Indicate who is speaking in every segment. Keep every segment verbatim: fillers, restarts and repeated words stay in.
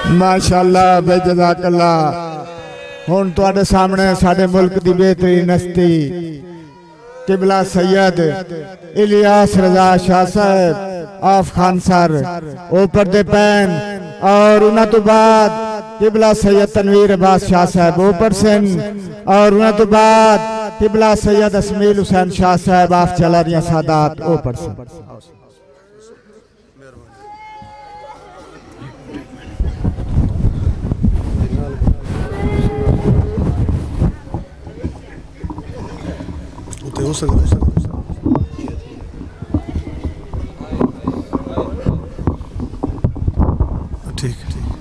Speaker 1: माशाअल्लाह बेजज़ाकल्लाह। हुण तुहाडे सामने साडे मुल्क दी बेहतरीन हस्ती किबला सैयद इलियास रजा शाह साहब आफ खान सर ऊपर दे पैन और उन्हां तो बाद किबला सैयद तनवीर अब्बास शाह साहब ऊपर सेन और उन्हां तो बाद किबला सैयद असमील हुसैन शाह साहब आफ चलारिया सादात ऊपर से।
Speaker 2: हो सकता है ठीक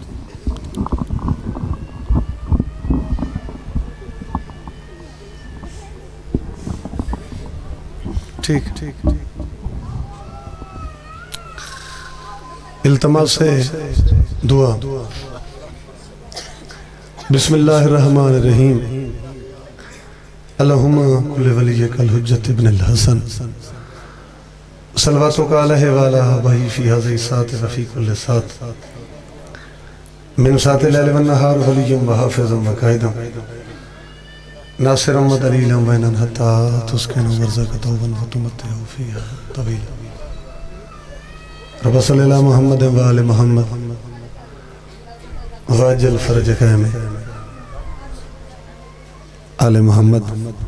Speaker 2: ठीक ठीक ठीक इल्तमास से दुआ। बिस्मिल्लाहिर्रहमानिर्रहीम। अल्लाहुम्मा कुल्लि वलिय्यकल हुज्जत इब्नुल हसन सलवातुका अलैहि व अला आबाही फी हाज़िहि सात व फी कुल्लि सात मिन सातिल लैल वन नहार वलिय्यम व हाफ़िज़म व काइदम नासिरम व दलीलम व इनन हत्ता तुस्किनु वर्ज़क तौबन व तुमत्तिहु फ़ीहा तवीला। रब्बना सल्लि अला मुहम्मद व आलि मुहम्मद व अज्जल फ़रजक आमीन। आले मोहम्मद।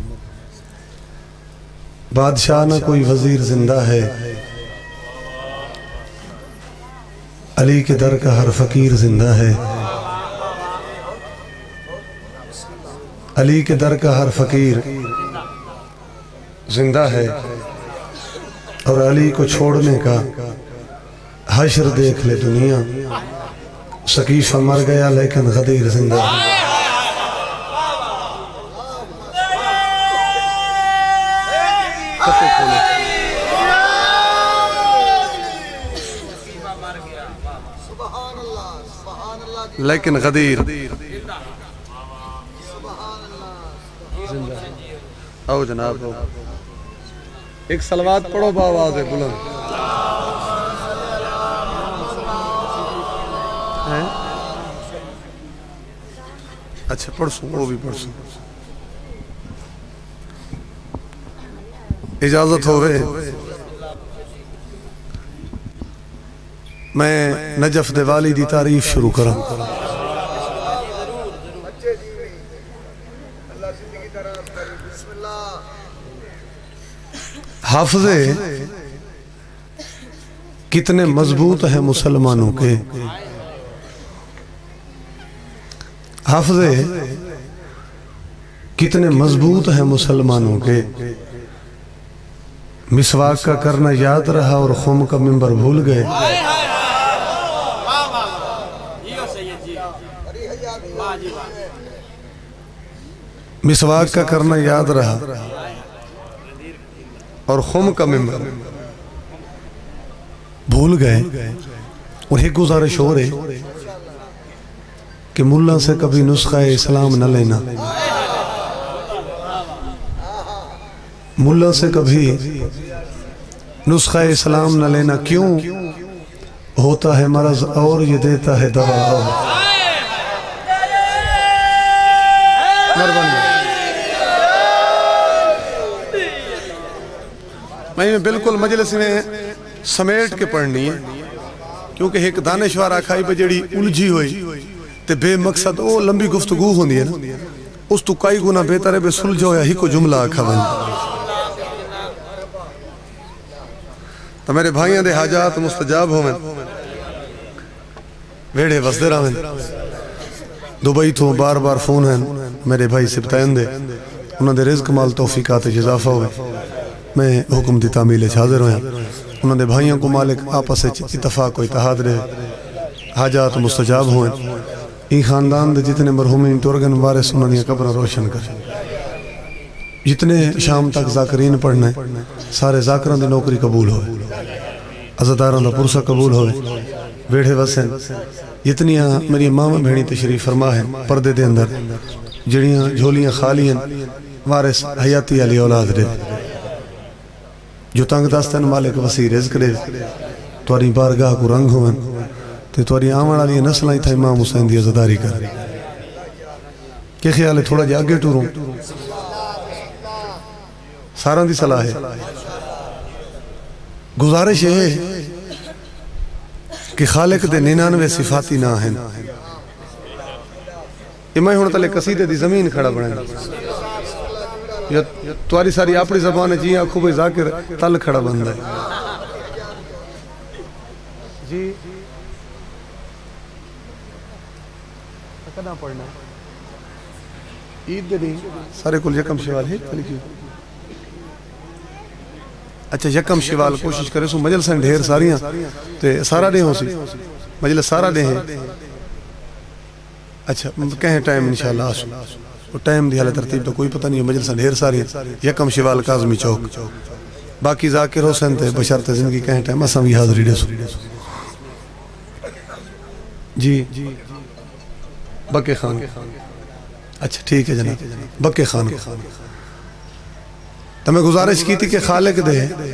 Speaker 2: बादशाह ना कोई वजीर जिंदा है, अली के दर का हर फकीर जिंदा है। अली के दर का हर फकीर जिंदा है और अली को छोड़ने का हश्र देख ले दुनिया। सकीफा मर गया लेकिन गदीर जिंदा है। लेकिन गदीर आओ जनाब आओ। एक सलवात पढ़ो बावाज़ बुलंद। अच्छा पढ़सू वो भी पढ़सू इजाजत होवे। मैं नजफ दिवाली दी तारीफ शुरू करा। हाफिज़े कितने मजबूत हैं मुसलमानों के। हाफिज़े कितने मजबूत हैं मुसलमानों के। मिसवाक का करना याद रहा और खुम का मिंबर भूल गए। मिसवाक का करना याद रहा और खुम का मिंबर भूल गए। उन्हें गुजारिश हो रही कि मुल्ला से कभी नुस्खा इस्लाम न लेना। मुल्ला से कभी नुस्खा इस्लाम न लेना। क्यों? होता है मरज और ये देता है दवा। मैं बिल्कुल मजलिस में समेट के पढ़नी है क्योंकि एक दानिशवार आखाई पे जड़ी उलझी हुई ते बेमकसद वो लंबी गुफ्तगू होंदी है ना, उस तो कई गुना बेहतर है बे सुलझो या ही को जुमला आखा बन। तो मेरे भाइयों दे हाजात मुस्तजाब होवें, वेड़े वसदे रहें। दुबई तो बार बार फोन है मेरे भाई सिबतैन दे, उन्होंने रिज़्क माल तौफीकात इजाफा होवे। मैं हुक्म दी तामील हाजिर होया। उन्होंने भाइयों को मालिक आपस इतफाक को इत्तेहाद रहे, हाजात मुस्तजाब हों। ई खानदान दे जितने मरहूमीन टुरगन वारिस उन्होंने कब्र रोशन कर। जितने शाम तक जाकरीन पढ़ने सारे जाकरां दी नौकरी कबूल होवे, अज़ादारां दा पुरसा कबूल होवे, वेड़े वसन। जितनियां मेरी मामा भेणी तशरीफ फरमा है पर्दे दे अंदर जड़ियां झोलियां खालियां वारिस हयाती अली औलाद दे जो तंग दस्तन मालिक वसी रिज़्क दे, तुहारी बारगाह को रंग होवन। तो तुहारी आवन वाली नस्ल इतना इमाम हुसैन की अज़ादारी कर के ख्याल है थोड़ा जिहा अगे टूरूं सारा दी सलाह है गुजारिश है कि खालिक दे निन्यानवे सिफाती ना हैं मैं हुण तले कसीदे दी जमीन खड़ा बना या तुहारी सारी अपनी ज़बान जी आखो भाई जाकिर तल खड़ा बनदा है जी कदा पढ़ना ईद दे दिन सारे कुल यकम शवाल है अच्छा यकम शवाल कोशिश करे सो मजलसां ढेर सारियां ते सारा डे हो सी मजलिस सारा डे है अच्छा कहें टाइम इंशाल्लाह आसो वो टाइम दी हालत तरतीब तो कोई पता नहीं है मजलिसां ढेर सारी यकम शवाल काज़मी चौक बाकी जाकिर हुसैन ते बशर्ते जिंदगी कहें टाइम असां भी हाज़री देसो जी बके खान अच्छा ठीक है जनाब बके खान तो मैं गुजारिश की थी कि खालिक दे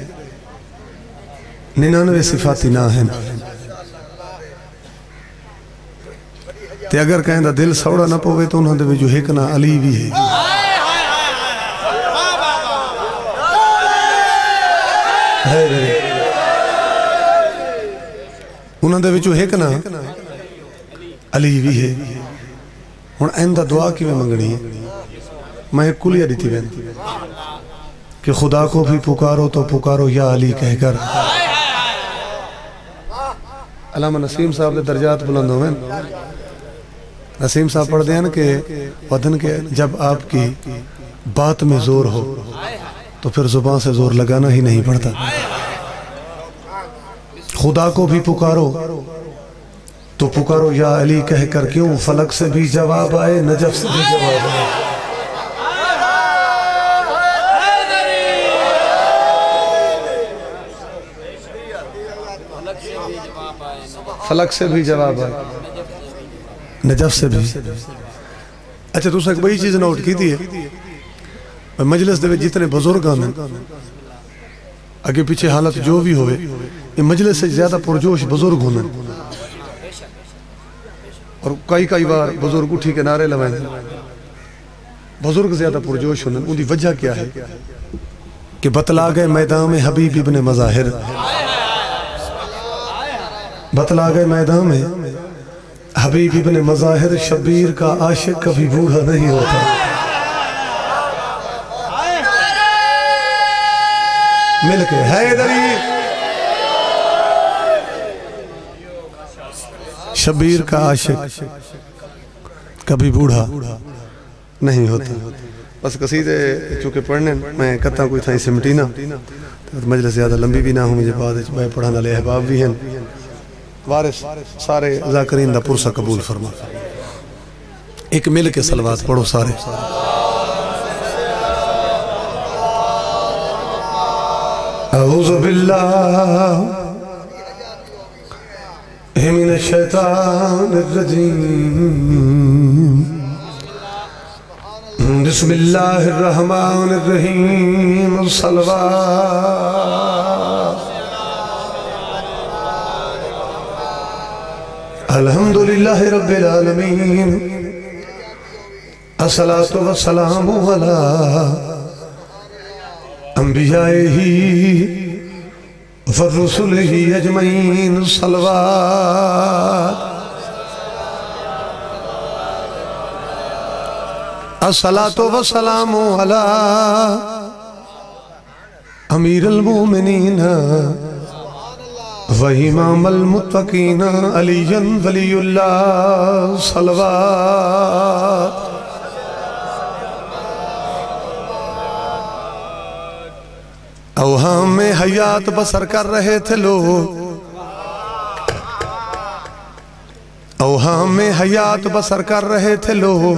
Speaker 2: निन्यानवे सिफाती ना हैं ते अगर कहें दा दिल सौड़ा ना पवे तो उन्होंने विचों एक ना अली भी है उन्होंने विचों एक ना अली भी है हुण इंदा दुआ किवें मंगनी है मैं कुलिया दी वैन कि खुदा को भी पुकारो तो पुकारो या अली कहकर अल्लामा नसीम साहब के दर्जात बुलंद होवें नसीम साहब पढ़ते हैं कि वतन के जब आपकी बात में जोर हो तो फिर जुबान से जोर लगाना ही नहीं पड़ता खुदा को भी पुकारो तो पुकारो या अली कहकर क्यों फलक से भी जवाब आए नजफ से भी जवाब आए फलक से भी जवाब आए नजफ से भी अच्छा तुसा एक बड़ी चीज नोट की थी मजलिस दे जितने बुजुर्ग हैं अगे पीछे हालत जो भी होवे ये मजलिस से ज्यादा पुरजोश बुजुर्ग होने और कई कई बार बुजुर्ग उठी के नारे लगाए बुजुर्ग ज्यादा पुरजोश होने उनकी वजह क्या है कि बतला गए मैदान में हबीब इब्ने मज़ाहिर बतला गए मैदान में हबीब इब्ने मज़ाहिर शब्बीर का आशिक कभी बूढ़ा नहीं होता मिलके हैदरी शब्बीर का आशिक कभी बूढ़ा नहीं होता बस कसीदे चूंकि पढ़ने मैं कत्ता कोई था सिमटी ना तो मजलिस ज़्यादा लंबी भी ना हो मुझे बाद मैं पढ़ाने वाले अहबाब भी हैं वारिस सारे ज़ाकिरीन दा पुरसा कबूल फरमा एक मिल के सलवात पढ़ो सारे अऊज़ु बिल्लाहि मिनश शैतानिर रजीम बिस्मिल्लाहिर रहमानिर रहीम सलवात अल्हम्दुलिल्लाहि रब्बिल आलमीन अस्सलातु वस्सलामु अला अंबियाइही व रुसुलिही अजमईन सलवात अस्सलातु वस्सलामु अला अमीरुल मोमिनीन व इमामुल मुत्तकीन अलीयन वलीउल्लाह सलवात अवहाम में हयात बसर कर रहे थे लोग अवहाम में हयात बसर कर रहे थे लोग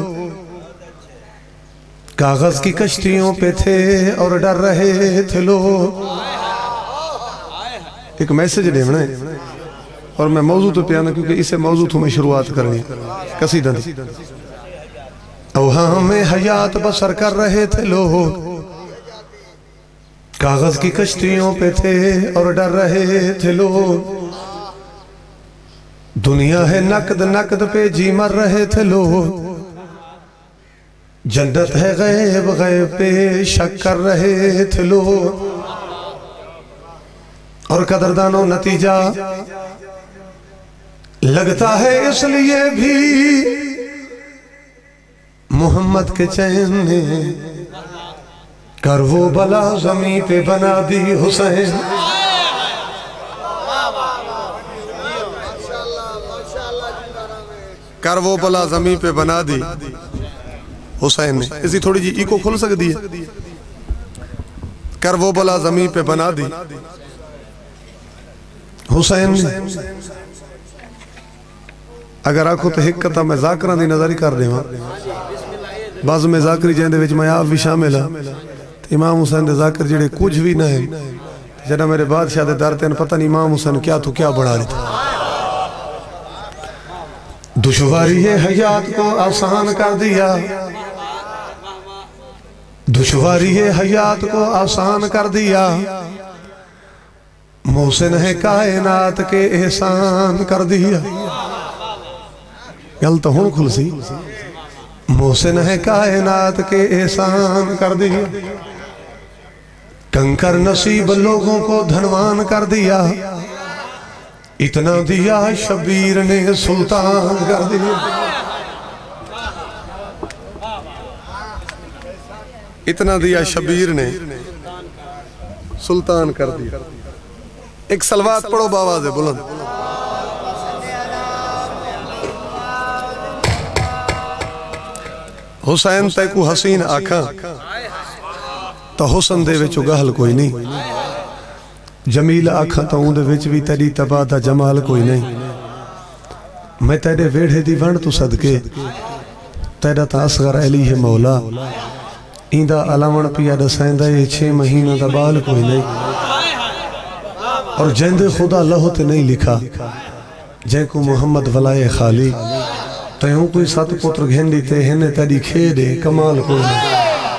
Speaker 2: कागज की कश्तियों पे थे और डर रहे थे लोग एक मैसेज देना है और मैं मौजू तो पियाना क्योंकि इसे मौजू तो मैं शुरुआत करनी कसीदा अवहाम में हयात बसर कर रहे थे लोग कागज की कश्तियों पे थे और डर रहे थे लोग दुनिया है नकद नकद पे जी मर रहे थे लोग, जन्नत है गैब गैब पे शक कर रहे थे लोग। और कदरदानों नतीजा लगता है इसलिए भी मोहम्मद के चैन ने कर वो बला जमी पे बना दी हुसैन। कर वो बला जमी पे बना दी हुसैन ने। इसी थोड़ी जी इको खुल सकती है। कर वो बला जमी पे बना दी हुसैन ने। अगर आखो तो एक कथा मैं जाकरा दी नजर ही कर देवा। बज़ में जाकरी जिंदे विच मैं आप भी शामिल हाँ। इमाम हुसैन दे जाकर जेड़े कुछ भी ना है, जरा मेरे बादशाह दे दर ते पता नहीं इमाम हुसैन क्या तो क्या बढ़ा लेता। दुश्वारी हयात को आसान कर दिया, दुश्वारी हयात को आसान कर दिया। मोहसिन है कायनात के एहसान कर दिया। गल तो हूं खुलसी। मोहसिन है कायनात के एहसान कर दिया। कंकर नसीब लोगों को धनवान कर दिया। इतना दिया शबीर ने सुल्तान कर दिया। इतना दिया शबीर ने सुल्तान कर दिया। एक सलवात पढ़ो बाबा से बुलंद। हुसैन तैकू हसीन आखा तो हुसन दे विच गहल कोई नहीं। जमील आखा तो उंदे विच भी तेरी तबाह दा जमाल कोई नहीं। मैं तेरे वेढ़े दी वण तू सदके तेरा तो असगर अली है मौला। इंदा अलावण पिया दसाइंदा ये छह महीनों का बाल कोई नहीं। और जिंदे खुदा लहो ते नहीं लिखा जैको मोहम्मद वलाए खाली। तयों कोई सत पुत्र घेंडी ते हिने तेरी खेदे कमाल कोई नहीं।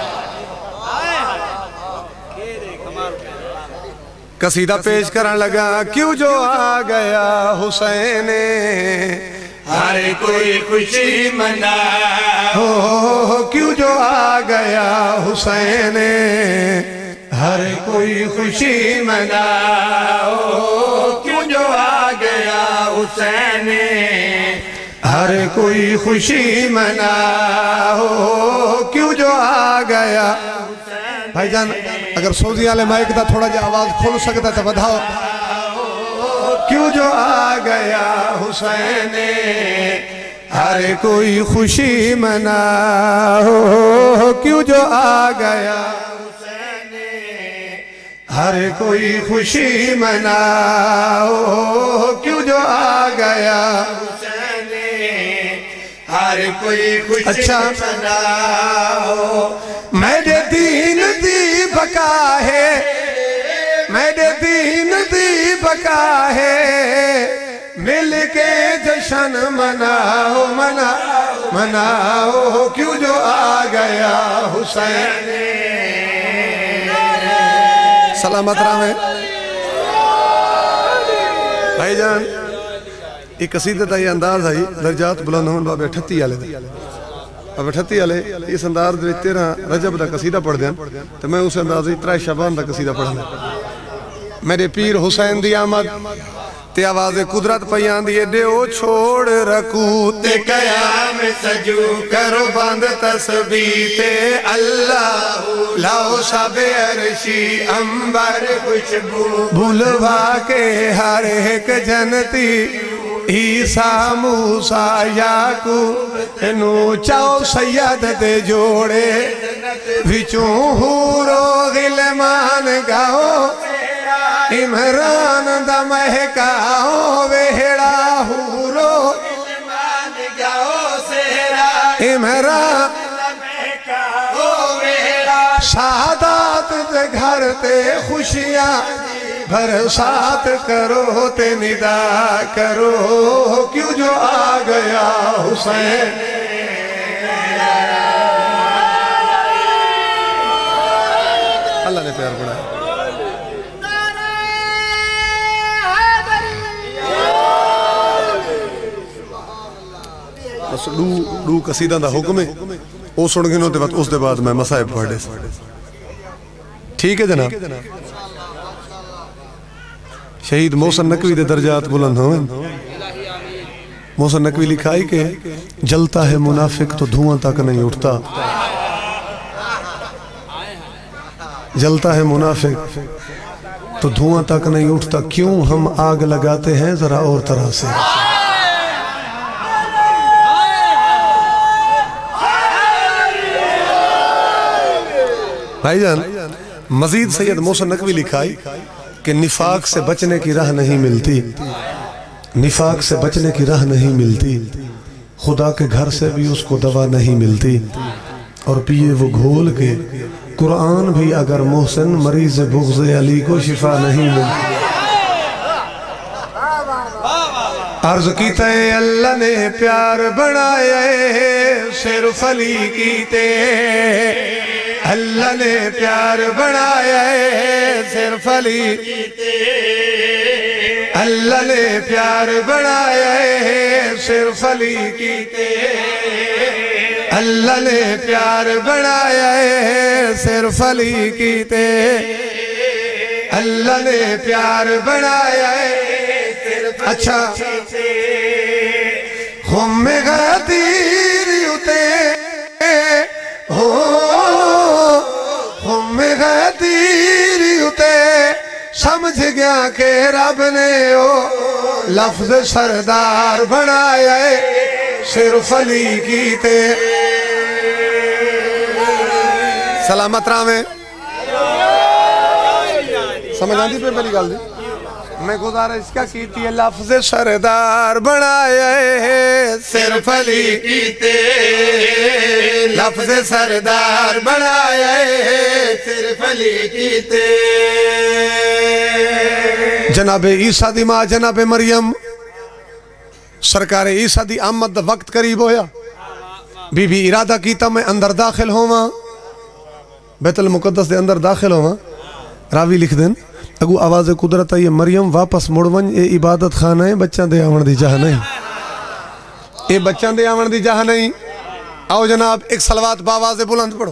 Speaker 2: कसीदा पेश करन लगा क्यों जो आ गया हुसैन
Speaker 3: हर कोई खुशी मना
Speaker 2: हो, हो क्यों जो आ गया हुसैन
Speaker 3: हर कोई खुशी मनाओ। क्यों जो आ गया हुसैन
Speaker 2: हर कोई खुशी मनाओ। क्यों जो आ गया भाईजान अगर सऊदी वाले माइक का थोड़ा जा आवाज खुल सकता तो बढ़ाओ। क्यों जो आ गया हुसैन हर कोई खुशी मनाओ। क्यों जो आ गया हुसैन हर कोई खुशी मनाओ। क्यों जो आ गया
Speaker 3: हुसैन हर कोई खुशी
Speaker 2: अच्छा
Speaker 3: मनाओ।
Speaker 2: मेरे दीन दी बका है, मेरे दीन दी बका है। मिल के जश्न मनाओ मनाओ मनाओ। क्यों जो आ गया हुसैन सलामत रामे भाईजान। एक कसीदे का ये अंदाज है दर्जात बुलंद होने बाबे अठत्ती वाले अब अठत्ती वाले इस अंदाज तेरह रजब का कसीदा पढ़ दें तो मैं उस अंदाज त्रै शबान का कसीदा पढ़ना। मेरे पीर हुसैन दी आमद ते आवाज़ कुदरत पई आंदी है। देओ छोड़ रकू ते
Speaker 3: कयाम सजू
Speaker 2: करो बंद तस्बीह ते अल्लाह लाओ सब अरशी अंबर
Speaker 3: खुशबू
Speaker 2: भूलवा के हर एक जनती ईसा मूसा याकूब नू चाओ सैयद दे जोड़े विचों हूरो गिलमान गाओ। इमरान दा महकाओ वेहड़ा हूरो
Speaker 3: मान गाओ सेरा
Speaker 2: इमरान
Speaker 3: महकाओ वेड़ा।
Speaker 2: सादात दे घर ते खुशियां बरसात करो ते निदा करो। क्यों जो आ गया हुसैन अल्लाह ने प्यार बढ़ाया। बस डू डू कसीदा दा हुक्म है वो सुन गिनो ते बाद उस दे बाद मैं मसाइब पढ़े ठीक है जनाब शहीद मोहसिन नकवी दे दर्जात बुलंद हों मोहसिन नकवी लिखा है कि जलता है मुनाफिक तो धुआं तक नहीं उठता जलता है मुनाफिक तो धुआं तक नहीं उठता क्यों हम आग लगाते हैं जरा और तरह से भाईजान मजीद सैयद मोहसिन नकवी लिखा है कि निफाक से बचने की राह नहीं मिलती निफाक से बचने की राह नहीं मिलती खुदा के घर से भी उसको दवा नहीं मिलती और पिए वो घोल के कुरान भी अगर मोहसिन मरीज बुग़्ज़ अली को शिफा नहीं मिलती अर्ज कीते अल्लाह ने प्यार बनाया सिर्फ अली कीते अल्लाह ने प्यार बनाया सिर्फ अली कीते अल्लाह ने प्यार बनाया सिर्फ अली कीते अल्लाह ने प्यार बनाया सिर्फ अली कीते अल्लाह ने प्यार बनाया अच्छा हम गदीर उते हो हम गदीर उते समझ गया के रब ने ओ लफ्ज सरदार बनाया सिर्फ अली कीते सलामत रावे समझ आती पे पहली गल मैं गुजारिश क्या की थी लफ्ज सरदार बनाया सिर्फ अली कीते लफ्ज सरदार बनाया सिर्फ अली कीते जनाबे ईसा दी मां जनाबे मरियम सरकार ईसा दी आमद दा वक्त करीब होया बीबी इरादा कीता मैं अंदर दाखिल होवां बैतुल मुकद्दस दे अंदर दाखिल होवां रावी लिख देन अगू आवाज़ कुदरत ये मरियम वापस मुड़ वन ये इबादत खाना है बच्चा दे आवन दी जहा नहीं ये बच्चा दे आवन दी जहा नहीं आओ जनाब एक सलवात बावाज़ बुलंद पढ़ो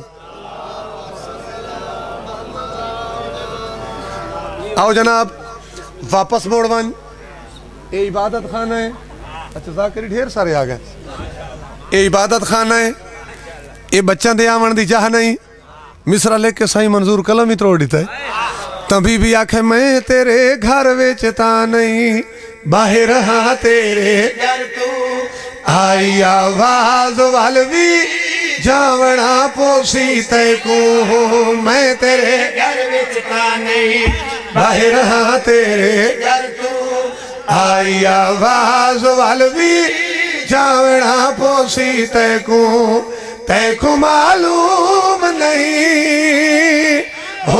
Speaker 2: आओ जनाब वापस मुड़ वन ये इबादत खाना है अच्छा जाकिर ढेर सारे आ गए ये इबादत खाना है ये बच्चा दे आवन दी जहा नहीं मिसरा लेके साईं मंजूर कलम ही तोड़ दिता है तभी भी आखे मैं तेरे घर विच ता नहीं बाहर हाँ तेरे घर तू आई आवाज वाल भी जावना पोसी तैको मैं तेरे घर विच ता नहीं बाहर हाँ तेरे घर तू आई आवाज वाल भी जावना पोसी तैको तैको मालूम नहीं हो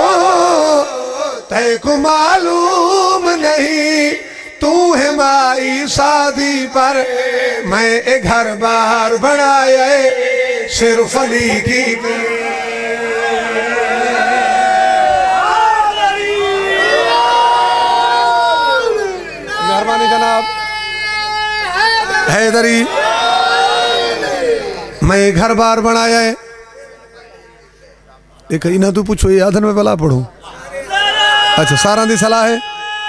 Speaker 2: तैको मालूम नहीं तू है माई शादी पर मैं एक घर बार बनाया सिर्फ अली की मेहरबानी जनाब हैदरी मैं एक घर बार बनाया है एक इन्हें तू पूछो ये आधन में भला पढ़ू अच्छा सारा दी सलाह है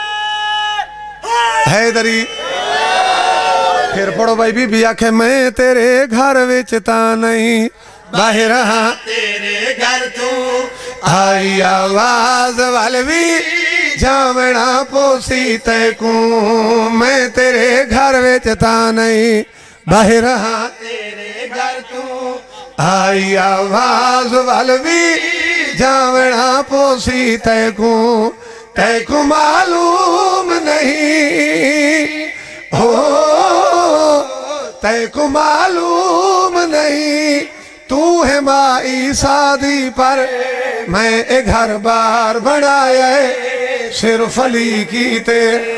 Speaker 2: हैदरी फिर पढ़ो भाई बीबी आखे मैं तेरे घर विच ता नहीं बाहर हाँ तेरे घर तू आई आवाज वाल भी जावना पोसी तैको मैं तेरे घर विच ता नहीं बाहर हाँ तेरे घर तू आई आवाज वाल भी जावना पोसी तैको तैको मालूम नहीं हो तैको मालूम नहीं तू है माई शादी पर मैं एक घर बार बनाया सिर्फ अली की ते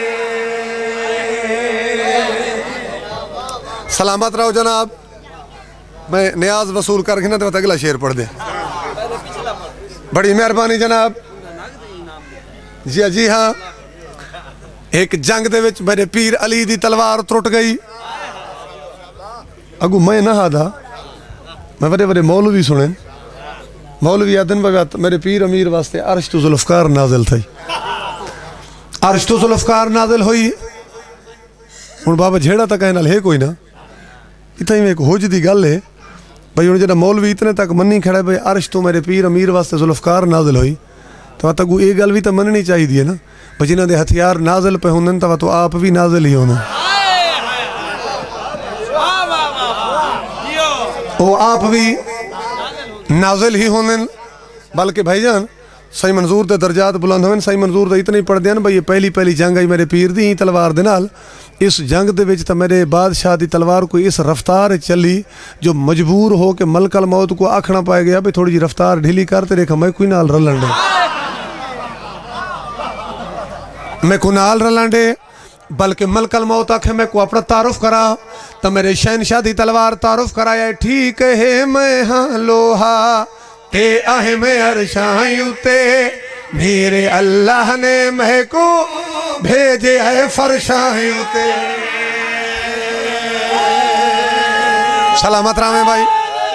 Speaker 2: सलामत रहो जनाब मैं नियाज वसूल करके ना तो अगला शेर पढ़ दे बड़ी मेहरबानी जनाब जी जी हाँ एक जंग दे विच मेरे पीर अली दी तलवार त्रुट गई अगू मैं ना हादा मैं वडे वडे मौलवी सुने मौलवी आदन बगात मेरे पीर अमीर वास्ते अर्श तो जुल्फकार नाजिल थई अर्श तो जुल्फकार नाजिल हुई हुण बाबा झेड़ा तक नाल है कोई ना इतना ही एक होज दी गल है भाई हुण जेड़ा मौलवी इतने तक मनी खड़ा है भाई अर्श तो मेरे पीर अमीर वास्ते जुल्फकार नाजिल हुई तो तक ये गल भी तो मननी चाहिए ना भाई जिन्हां दे हथियार नाजिल पे होंदे तो तो आप भी नाजिल ही होंदे वो आप भी नाजिल ही होंदे बल्कि भाईजान सही मंजूर के दर्जात बुलंद होने सही मंजूर तो इतने ही पढ़ते हैं भाई ये पहली पहली जंग आई मेरे पीर दी तलवार दे नाल इस जंग दे विच तो मेरे बादशाह की तलवार कोई इस रफ्तार चली जो मजबूर हो के मलकल मौत को आखना पाया गया भाई थोड़ी जी रफ्तार ढीली करते रेखा मैं कोई नाल रलन दे मैं को नाल रलन दे बल्कि मलकल मौत आखे मैं को अपना तारुफ करा तो मेरे शहनशाह दी तलवार तारुफ कराया ठीक है मैं हाँ लोहा ते आहे में अरशायूं ते मेरे अल्लाह ने मैं को भेजे है फरशायूं ते सलामत रामे भाई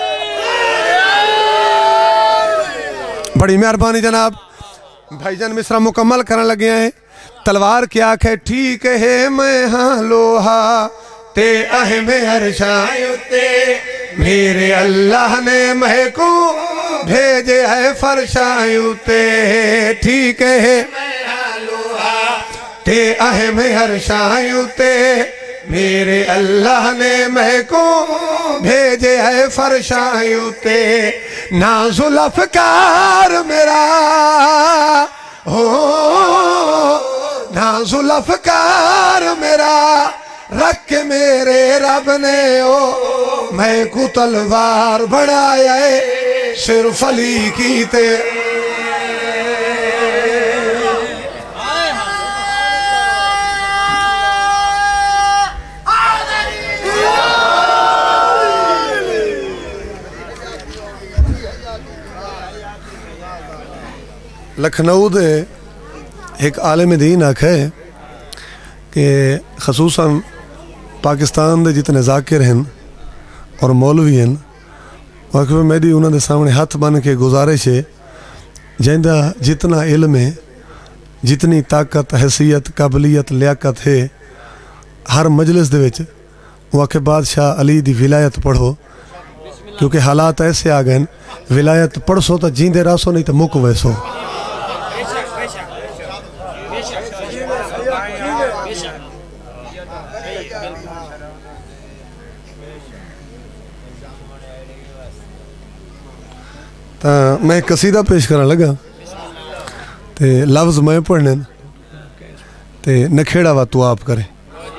Speaker 2: बड़ी मेहरबानी जनाब भाईजान मिसरा मुकम्मल करने लगे हैं तलवार क्या है ठीक है मैं हाँ लोहा ते आहे में अरशायूं ते मेरे अल्लाह ने मैं को भेजे है फरशायूं ते ठीक है ते आहे में हर्षायूं ते मेरे अल्लाह ने मैं को भेजे है फरशायूं ते ना जुल्फकार मेरा हो ना जुल्फकार मेरा रख के मेरे रब ने ओ मैं को तलवार बढ़ाया है सिर्फ अली की ते लखनऊ दे एक आलिम दीन आखे कि खसूसन पाकिस्तान दे जितने जाकिर हैं और मौलवी हैं वाकई मेरी उन्होंने सामने हाथ बन के गुजारिश है जिंदा जितना इल्म है जितनी ताकत हैसियत काबलियत लियाकत है हर मजलिस दे विच वो आखे बादशाह अली दी विलायत पढ़ो क्योंकि हालात ऐसे आ गए विलायत पढ़सो तो जींदे रासो नहीं तो मुक वैसो तो मैं कसीदा पेश करने लगा ते लफ्ज़ मैं पढ़ने ते नखेड़ा वा तू आप करे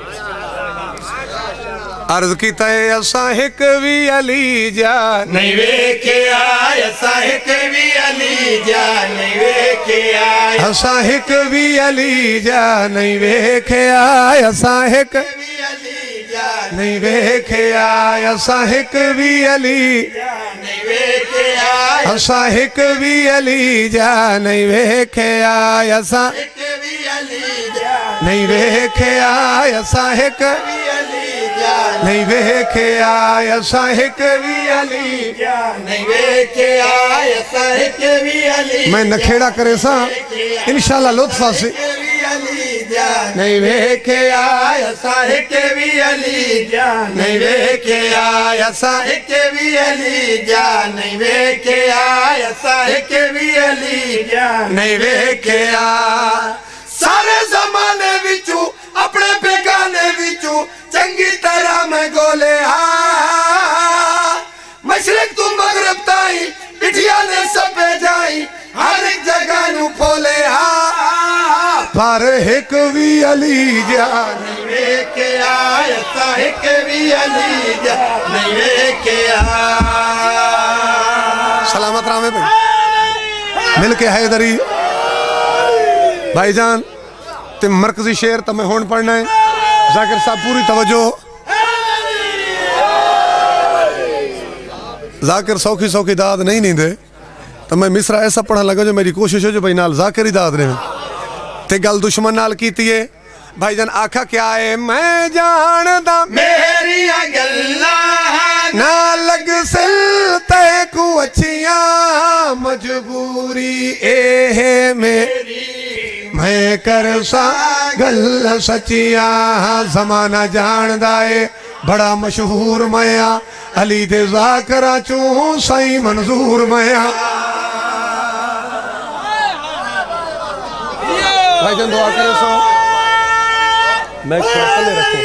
Speaker 2: अर्ज कीता है असा हिक भी अली जा
Speaker 3: नहीं वेखे आय असा हिक भी अली जा नहीं वेखे आय
Speaker 2: असा हिक भी अली जा नहीं वेखे आय असा हिक
Speaker 3: भी अली जा
Speaker 2: नहीं वेखे आय असा हिक भी अली
Speaker 3: नहीं वेखे आय
Speaker 2: असा हिक भी अली जा नहीं वेखे आय असा
Speaker 3: हिक भी अली जा
Speaker 2: नहीं वेखे आय असा हिक
Speaker 3: भी अली जा
Speaker 2: नहीं वेखे आय असा हिक भी अली
Speaker 3: जा नहीं वेखे आय असा हिक भी अली
Speaker 2: मैं नखेड़ा करे सा इंशाल्लाह लुत्फा से
Speaker 3: भी अली जा
Speaker 2: नहीं वेखे आय
Speaker 3: असा हिक भी अली जा
Speaker 2: नहीं वेखे आय असा
Speaker 3: हिक भी अली जा नहीं वेखे आय असा हिक भी अली जा
Speaker 2: नहीं वेखे आय
Speaker 3: सारे जमाने विचू अपने बेगाने विचू चंगी तरह मैं गोले हा मशरक तू मगरब ताई पिठिया ने सबे जाई हर एक जगह नु फोले हा
Speaker 2: पर हिक भी अली जा
Speaker 3: नहीं वेखे आय असा हिक भी अली जा नहीं वेखे आय
Speaker 2: सलामत रामे भाई मिल के हैदरी भाईजान ते मरकजी शेर तमें होन पढ़ना है जाकिर साहब पूरी तवज्जो जाकिर सौखी सौखी दाद नहीं नींदे तो मैं मिसरा ऐसा पढ़ने लगा जो मेरी कोशिश हो जो भाई नाल जाकिर ही दाद ने ते गल दुश्मन नाल कीती है भाईजान आखा क्या है मैं जानदा
Speaker 3: मेरी गल्ला
Speaker 2: है मेरी मैं कर सा गल सचिया जमाना जानदा है बड़ा मशहूर मया अली दे ज़ाकरा चूं साईं मंजूर मया भाईजान दुआ करे सो मैं पहले रखो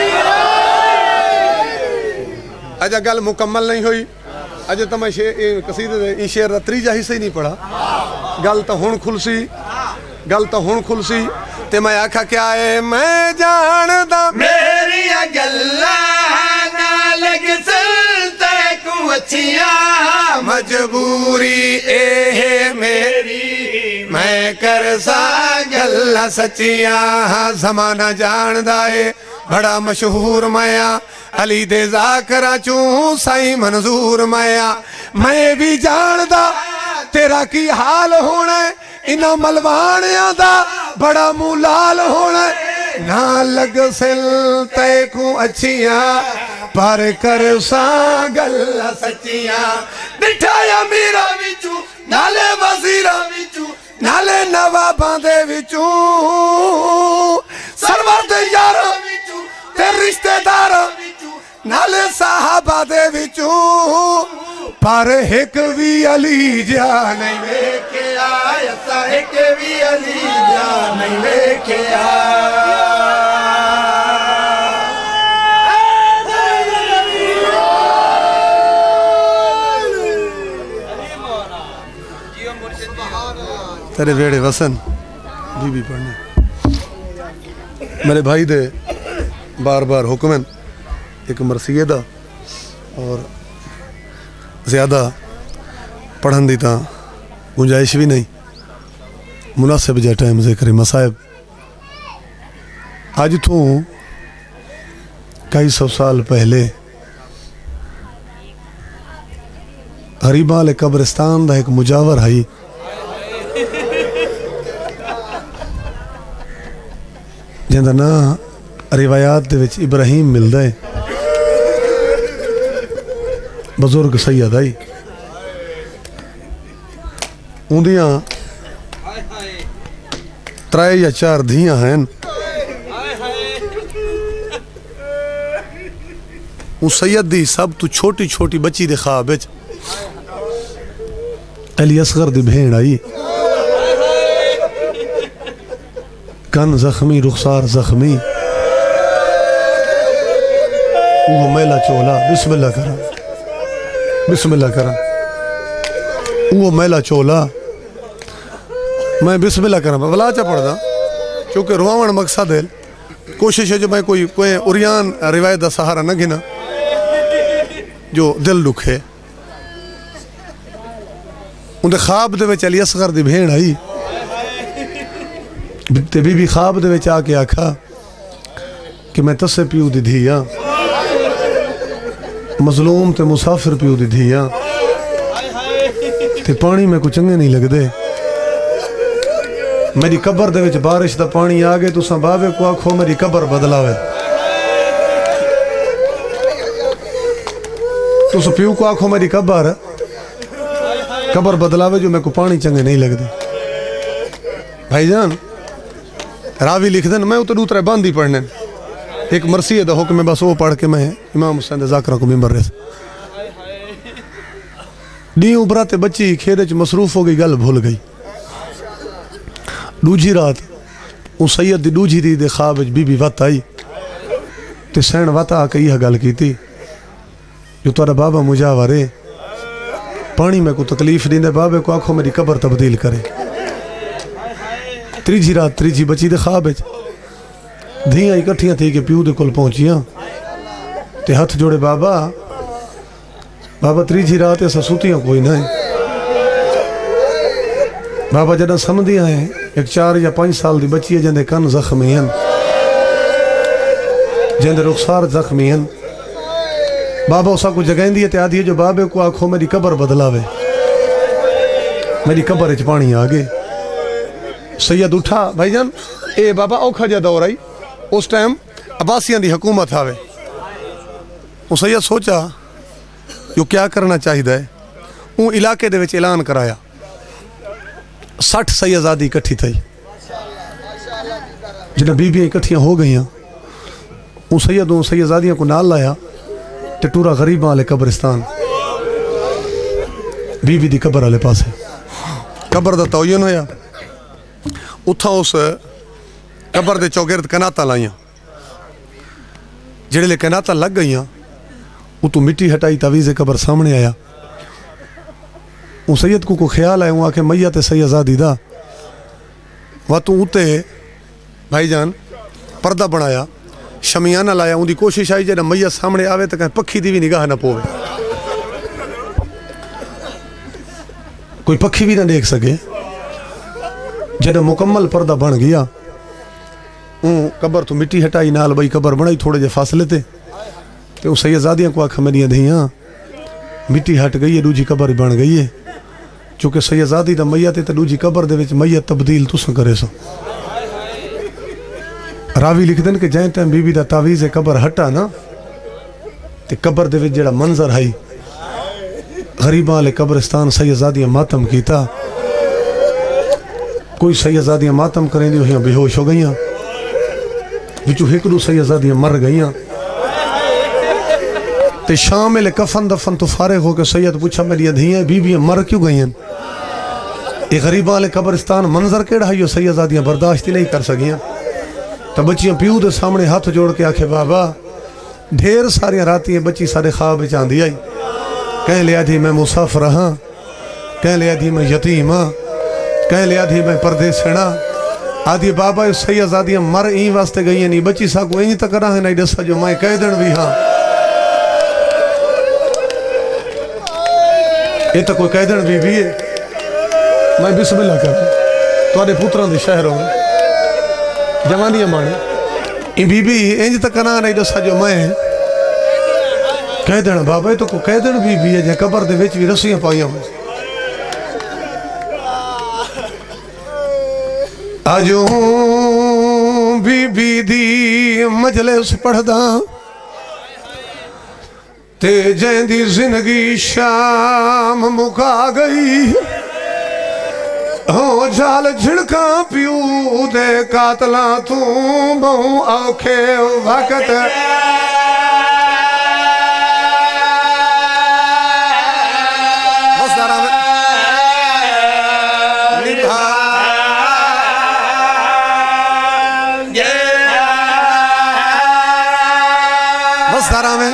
Speaker 2: अजा गल मुकम्मल नहीं हुई अज तो मैं शेर कसीदे शेर का त्रीजा हिस्सा ही नहीं पढ़ा गल तो हुण खुलसी गल तो हुण खुलसी ते मैं आखा क्या है मैं जानदा
Speaker 3: मेरी गल्ला ना लग सुनते को अच्छिया
Speaker 2: मजबूरी ए है मेरी मैं कर सा गल्ला सचिया जमाना जानदा है बड़ा मशहूर मया अली दे ज़ाकरा चूं साईं मंजूर मया मैं भी जानदा तेरा की हाल होना इना मलवाणिया दा बड़ा मुलाल होना ना लग सिल तै को अच्छिया पर कर सा गल्ला सचिया
Speaker 3: बिठाया मीरा विचू नाले वजीरा विचू
Speaker 2: नाले नवाबां दे विचू
Speaker 3: सरवर दे यारा विचू
Speaker 2: ते रिश्तेदार नाले साहबा दे विचू पर एक भी अली जा नहीं
Speaker 3: वेख्या ऐसा एक भी अली जा नहीं वेख्या
Speaker 2: तेरे वेड़े वसन बीबी पढ़ने मेरे भाई दे बार बार हुक्मन एक मरसिए दा और ज़्यादा पढ़न दी ता गुंजाइश भी नहीं मुनासिब जा टाइम ज़िक्र मसाइब आज तो कई सौ साल पहले हरीबाल कब्रिस्तान दा एक मुजावर है जिंदा ना रिवायात दे विच इब्राहिम मिलदा है बुजुर्ग सैयद आई उंदियां त्रै या चार धियां हैं उस सैयद दी सब तो छोटी छोटी बच्ची दे ख्वाब विच अली असगर दी भेड़ आई कन जख्मी रुखसार जख्मी वो मैला चोला बिस्मिल्लाह करा बिस्मिल्लाह करा वो मैला चोला मैं बिस्मिल्लाह करा बला चा पढ़दा क्योंकि रुआवण मकसद है कोशिश है जो मैं कोई कोई उरियान रिवायत का सहारा न गिना जो दिल दुखे उनके ख्वाब दे विच अली असगर दी भेड़ आई ते बीबी ख्वाब दे विच आके आखा कि मैं तस्से पियो दी धी हाँ मजलूम ते मुसाफिर पियो दी धी हाँ ते पानी में को चंगे नहीं लगदे मेरी कबर दे विच बारिश दा पानी आ गए तुसां बाबे को आखो मेरी कबर बदलावे तुस पियो को आखो मेरी कबर कबर बदलावे जो मैं को पानी चंगे नहीं लगदे भाईजान रावी लिख देन मैं उतर उतरे बंद ही पढ़ने एक मरसी दा हुक्म बस वो पढ़ के मैं इमाम हुसैन दे ज़ाकरा को मिंबर रहे डी उबरा ते बच्ची खेद च मसरूफ हो गई गल भूल गई दूजी रात वो सैयद दी दूजी दी दे ख्वाब विच बीबी वत आई ते सैन वत आके यह गल कीती जो तुहाडा बाबा मुजावर है पानी में को तकलीफ दींदे बाबे को आखो मेरी कबर तब्दील करे त्रीजी रात त्रीजी बची दे ख्वाब विच धियां इकट्ठियां थी के प्यू दे कोल पहुंचियां ते हथ जोड़े बाबा बाबा त्रीजी रात असां सुतियां कोई ना है बाबा जदा समझदियां है एक चार या पांच साल दी बच्ची है जिंदे कन जख्मी हैं जिंदे रुखसार जख्मी हैं बाबा उसा को जगाईंदी है ते आदी है जो बाबे को आखो मेरी कबर बदलावे मेरी कबर च पानी आ गए सैयद उठा भाईजान ए बाबा औखा जा दौर आई उस टाइम अब्बासियां दी हुकूमत आवे वो सैयद सोचा जो क्या करना चाहिए वो इलाके दे विच ऐलान कराया सठ सैयदादी इकट्ठी थी जिन्हें बीबियां इकट्ठियां हो गई उन सैयदों सैयदादियों को नाल लाया ते टूरा गरीबां वाले कब्रिस्तान बीबी दी कबर वाले पासे कबर दा तयन होया उथा उस कबर दे चौगिरद कनाता लाइया जेड़े कनाता लग गई उतू मिट्टी हटाई तवीज़े कबर सामने आया उन सैयद को को ख्याल आया आके मैया ते सैयदादी दा वा तू उते भाईजान पर्दा बनाया शमियाना लाया उनकी कोशिश आई जब मैया सामने आवे तो कहीं पक्षी की भी निगाह ना पोवे कोई पक्षी भी ना देख सके जब मुकम्मल पर्दा बन गया ऊँ कबर तो मिट्टी हटाई नाल बई कबर बनाई थोड़े जे फासले ते तो सैयदादियाँ को आखा मेरिया धियाँ मिट्टी हट गई है दूजी कबर बन गई है चूँकि सैयदादी दा मैया ते दूजी कबर दे विच मैया तब्दील तुस करे सो रावी लिख देन कि जै टाइम बीबी दा तावीज़ कबर हटा ना ते कबर दे विच जेड़ा मंजर आई गरीबां वाले कब्रिस्तान सैयदादियाँ मातम कीता कोई सैयदादियाँ मातम करेंदी हुई बेहोश हो गई विचू एक दो सैयदादियाँ मर गई ते शाम में कफन दफन तो फारिग होकर सैयद पूछा मेरी धियाँ बीबियाँ मर क्यों गई हैं ये गरीबां वाले कब्रिस्तान मंजर केड़ा है सैयदादियाँ बर्दाश्त ही नहीं कर सकियां तो बच्चियां प्यू के सामने हाथ जोड़ के आखे बाबा ढेर सारिया रातियां बच्ची सारे ख्वाब में आंदी आई कह लिया थी मैं मुसाफिर हाँ कह लिया थी मैं यतीम हाँ कह लिया थी मैं परदेसणा आदि बाबा सैयदादियाँ मर ई वास्ते गई नहीं बच्ची साकू इंज तक रहा है नहीं दसा जो मैं कह दिन भी हाँ ये तो कोई कैदन बीबी है मैं बिस्मिल्लाह कर तुहाडे पुत्रां दे शहरों जवानियां माने ई बीबी इंज तक ना नहीं दसा जो मैं कैदन बाबा तो कोई कैदन बीबी है जे कबर दे विच भी रस्सियां पाइयां हो आजो बीबी दी मजलिस पढ़दा ते जैंदी जिंदगी शाम मुका गई हो जाल झिड़का प्यू दे कातला तू बहु औखे वक्त में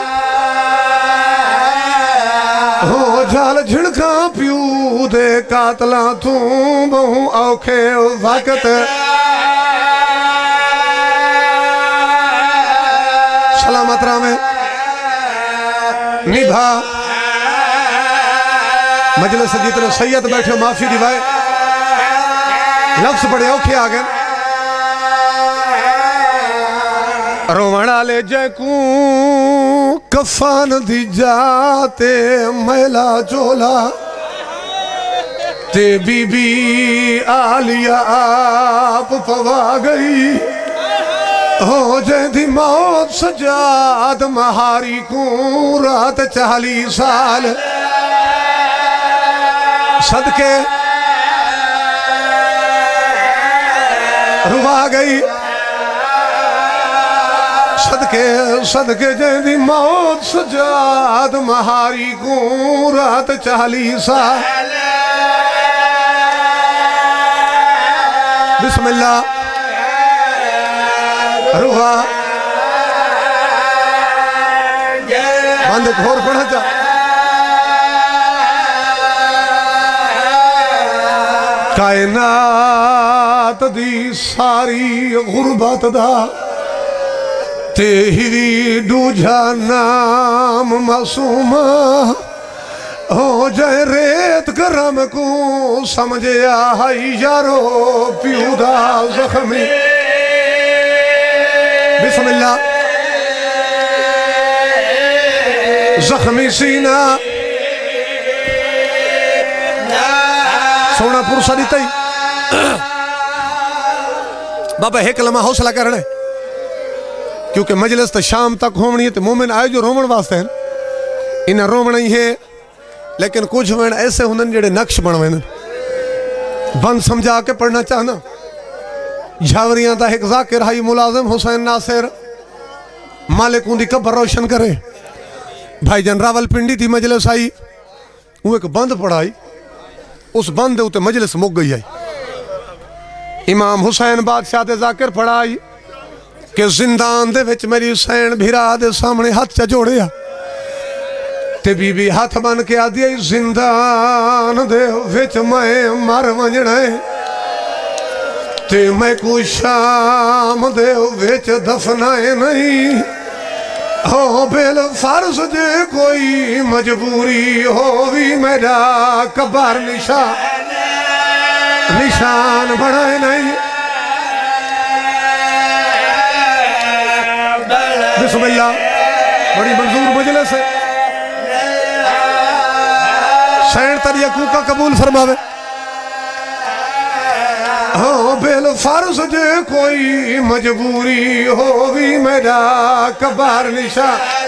Speaker 2: हो जाल झिड़का प्यू दे कातला तू बहु औखे वक्त सलामत में निभा मजलिस जितने सैयद बैठे माफी दिवाए लफ्ज बड़े औखे आ गए रोवण आले जैकू कफान दी जाते मैला चोला ते बीबी आलिया आप पवा गई हो जैदी मौत सजाद महारी को रात चालीस साल सदके रुवा गई सदके सदके जैदी मौत सजाद महारी को रात चालीस साल बिस्मिल्लाह रुहा बंद घोर पढ़ा जा कायनात दी सारी गुरबत दा ते ही दूजा नाम मासूमा हो जाए रेत गरम को समझया हाई यारो प्यूदा जख्मी बिस्मिल्लाह जख्मी सीना सोना पुरुषा दी तई बाबा एक लम्हा हौसला करना है क्योंकि मजलिस तो शाम तक होनी है तो मोमिन आए जो रोमन वास्ते हैं इन्हें रोमना ही है लेकिन कुछ वैन ऐसे होंगे जेडे नक्श बनवे बंद समझा के पढ़ना चाहना। झावरियां का एक जाकिर हाई मुलाजिम हुसैन नासिर मालिक उनकी कब्र रोशन करे। भाईजान रावलपिंडी थी मजलिस आई, वो एक बंद पढ़ाई, उस बंद उत्ते मजलिस मुक गई आई। इमाम हुसैन बादशाह दे जाकिर पढ़ाई कि जिंदान दे विच मेरी हुसैन भिरा दे सामने हाथ च जोड़िया ते बीबी हाथ बन के आदि जिंदान दे विच मैं मर वंजना है ते मैं को शाम दे विच दफनाए नहीं हो बेल फर्ज जे कोई मजबूरी हो भी मेरा कबर निशा निशान बनाए नहीं। बिस्मिल्लाह, बड़ी मंजूर मजलिस है। सैन तरियकू का कबूल फरमावे। हाँ बेल फर्ज जे कोई मजबूरी हो भी मेरा कबार निशा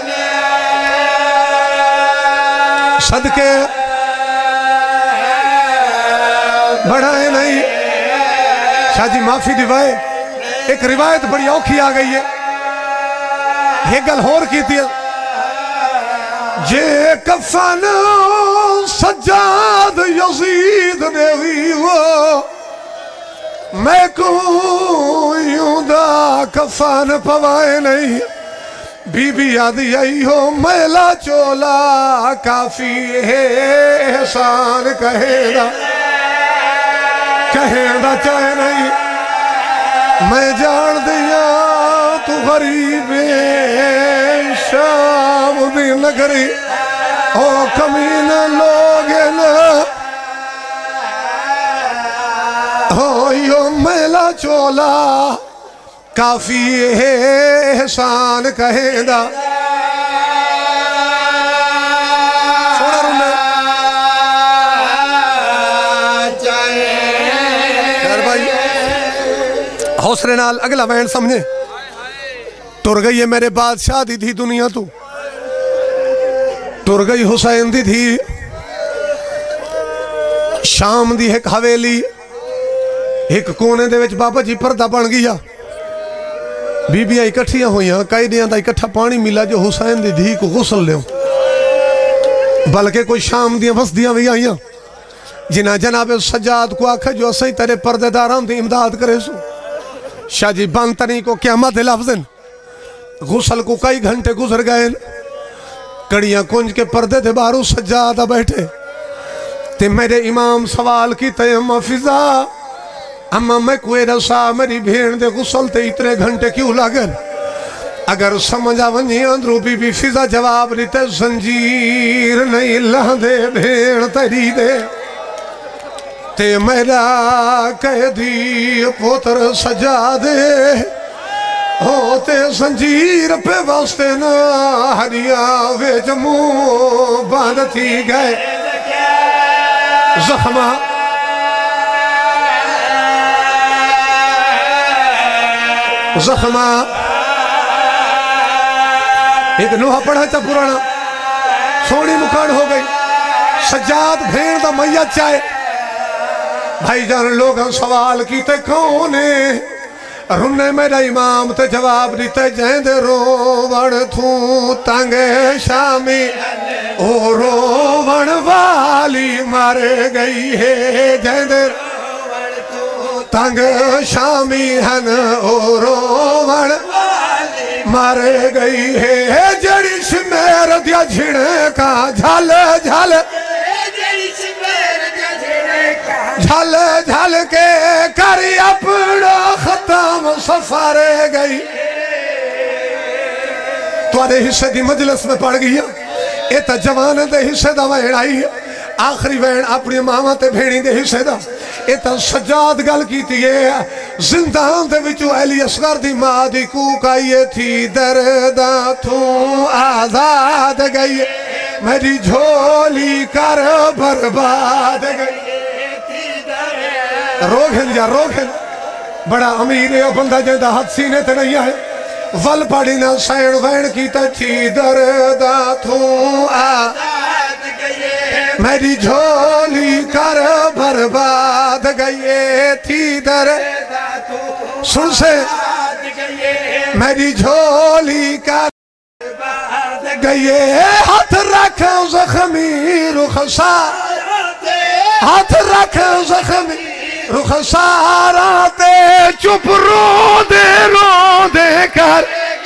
Speaker 2: सदके बढ़ाए नहीं। शाह जी माफी दिवाए, एक रिवायत बड़ी औखी आ गई है। एक गल होर की थी जे कफन सज्जाद यजीद ने भी वो मैं को यूदा कफन पवाए नहीं। बीबी आदि आई हो मैला चोला काफी है एहसान कहेगा कहेगा चाहे नहीं। मैं जान दिया तू गरीब शाम दी नगरी ओ कमीन लोग न हो यो मैला चोला काफी है एहसान कहेगा। हौसले नाल अगला वैन समझे तुर गई है मेरे बादशाह दी थी दुनिया तू तुर गई हुसैन दी थी शाम दी एक हवेली एक कोने दे विच बाबा जी पर्दा बन गया। बीबियां इकट्ठियां हुई कई दियां दा इकट्ठा पानी मिला जो हुसैन दी धी को गुसल लियो। बल्कि कोई शाम दियां वसदियां भी आईयां जिन्हें जनाब सज्जाद को आखे जो असई तेरे पर्देदारां दी इमदाद करे सू। शाह जी बंद तनी को क़यामत लफ्ज़न गुसल को कई घंटे गुजर गए। कड़ियां कुंज के पर्दे दे बारू सज्जाद बैठे ते मेरे इमाम सवाल की तयम फिजा अम्मा मैं कोई रसा मेरी भेड़ दे गुसल ते इतने घंटे क्यों लागन। अगर समझ आवनी अंदरू बीबी फिजा जवाब देते जंजीर नहीं लांदे भेड़ तरी दे ते मेरा कैदी पुत्र सजा दे होते जंजीर पे वास्ते ना हरिया वेच मुंह बंद थी गए जख्मा जख्मा एक नोहा पढ़ा था पुराना सोनी मुकान हो गई। सज्जाद भेड़ दा मैया चाहे भाईजान लोग सवाल कीते कौन है रुने मेरा इमाम ते जवाब दिते जैंदे रोवण थू तंग शामी ओ रोवण वाली मर गई है जैंदे तंग शामी हन ओ रोवण मर गई है जड़ी शमेर दिया झिड़े का झल झल झल झल के कर अपना खत्म सफारे गई। तुआरे हिस्से दी मजलिस में पड़ गई ये तो जवान दे हिस्से दा वैन आई है आखिरी वैन अपनी मामा ते भेणी दे हिस्से दा ये तो सज्जाद गल कीती है। जिंदान दे विचों अली असगर दी मां दी कूक आई थी दर्दा तू आजाद गई मेरी झोली कर बर्बाद गई। रोघन जा रोघन बड़ा अमीर है बंदा जिंदा हाथ सीने ते नहीं आए वल पड़ी ना सैन वैन की थी दर्दा तू आ मेरी झोली कर बर्बाद गई।
Speaker 3: थी दर सुन से मेरी झोली का गई हाथ रख जख्मी रुखसा हाथ रख जख्मी रुखसारा ते चुप रो दे रो दे कर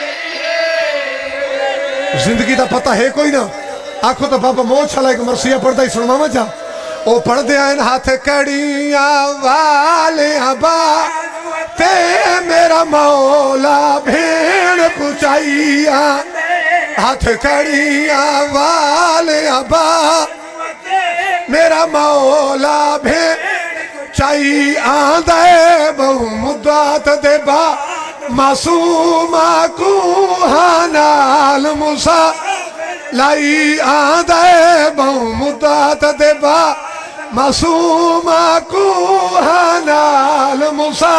Speaker 3: जिंदगी का पता है कोई ना आखो तो बाबा मोह छला एक मरसिया पढ़ता ही सुनवा जा ओ पढ़दे आन हाथ कड़िया वाले बा ते मेरा मौला भेड़ पुचाइया हाथ कड़िया वाले बा मेरा मौला भेड़ चाई आंदे बहु मुद्दात दे बा मासूमा को हानाल मुसा लाई आंदे बहु मुद्दात दे बा मासूमा को हानाल मुसा